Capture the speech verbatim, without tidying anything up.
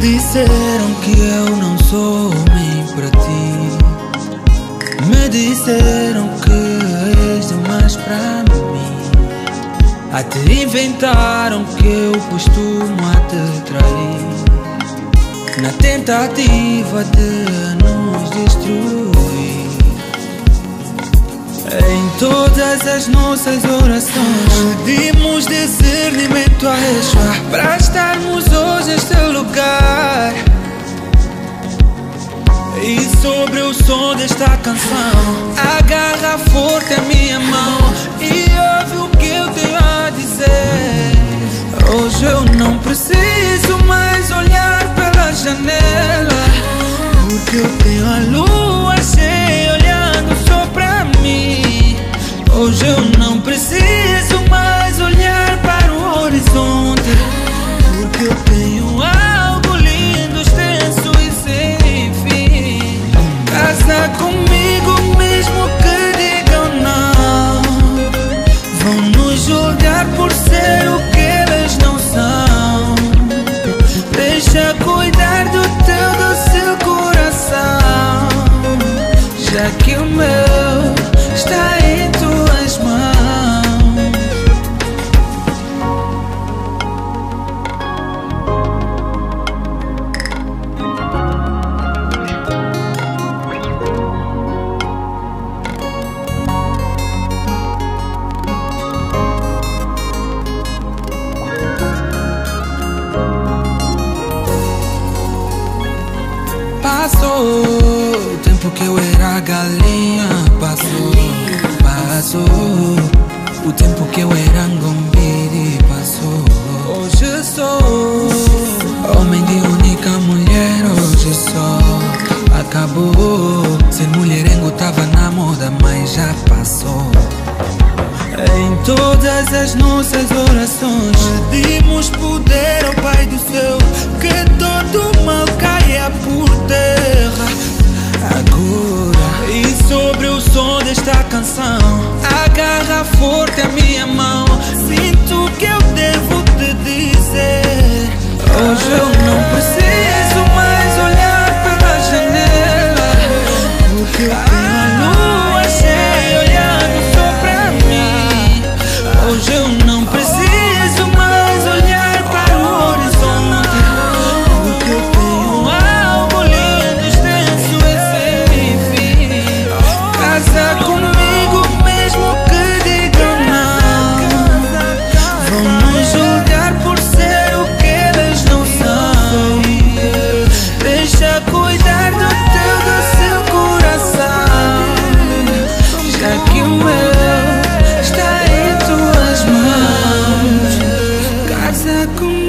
disseram que eu não sou homem para ti. Me disseram que és demais para mim. Até inventaram que eu costumo a te trair, na tentativa de nos destruir. Em todas as nossas orações pedimos discernimento a Yeshua para estarmos hoje neste lugar. E sobre o som desta canção, agarra forte a minha mão e ouve o que eu tenho a dizer. Hoje eu não preciso mais olhar pela janela, porque eu tenho a lua cheia olhando só pra mim. Hoje eu não preciso mais olhar para o horizonte, porque eu tenho algo lindo, extenso e sem fim. Casa comigo mesmo que digam não. Vão nos julgar por ser o que eles não são. Deixa cuidar do teu doce coração, já que o meu está em tuas mãos. Passou o tempo que eu era galinha, passou, passou o tempo que eu era ngombiri, passou. Hoje sou homem de única mulher, hoje só acabou. Ser mulherengo tava na moda, mas já passou. Em todas as nossas orações pedimos poder ao Pai do céu, que todo mal caia por terra agora. E sobre o som desta canção, agarra forte a minha mão. Sinto que eu devo te dizer, hoje eu não preciso mais olhar pela janela, porque eu tenho a lua cheia olhando só pra mim. Hoje eu não preciso mais olhar para o horizonte, porque eu tenho algo lindo, extenso e sem fim. Casa comigo mesmo que digam não. Vão nos julgar por ser o que eles não são. Deixa cuidar do teu doce coração, já que o meu está em tuas mãos. Casa comigo.